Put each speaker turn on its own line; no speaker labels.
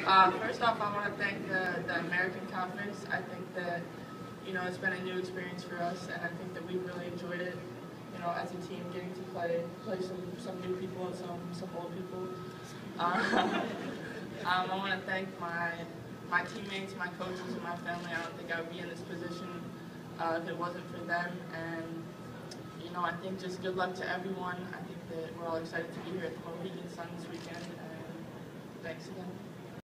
First off, I want to thank the American Conference. I think that, it's been a new experience for us, and I think that we've really enjoyed it, as a team, getting to play some new people and some old people. I want to thank my teammates, my coaches, and my family. I don't think I would be in this position if it wasn't for them. And, I think just good luck to everyone. I think that we're all excited to be here at the Mohegan Sun this weekend. And thanks again.